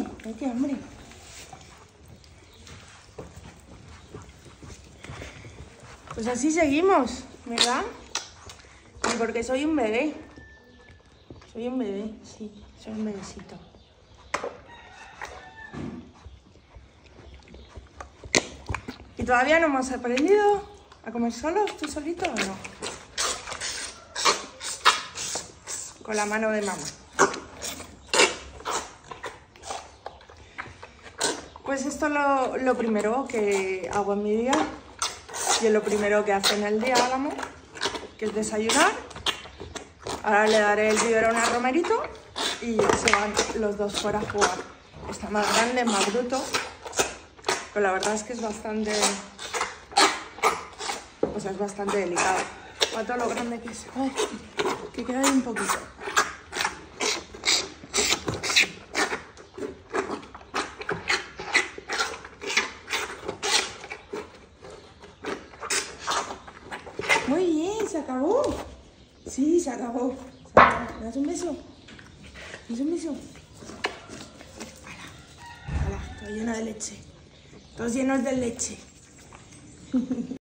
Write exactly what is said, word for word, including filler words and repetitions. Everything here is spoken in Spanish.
hambre, ay, qué hambre. Pues así seguimos, ¿verdad? Y porque soy un bebé. Soy un bebé, sí, soy un bebecito. ¿Y todavía no hemos aprendido a comer solos, tú solito o no? Con la mano de mamá. Pues esto es lo, lo primero que hago en mi día. Y es lo primero que hace en el día Álamo, que es desayunar. Ahora le daré el biberón a Romerito y ya se van los dos fuera a jugar. Está más grande, más bruto, pero la verdad es que es bastante, pues es bastante delicado. Para todo lo grande que es. Ay, que queda ahí un poquito. Muy bien, se acabó. Sí, se acabó. Se acabó. ¿Me das un beso? ¿Me das un beso? Hala, hala, todo lleno de leche. Todos llenos de leche.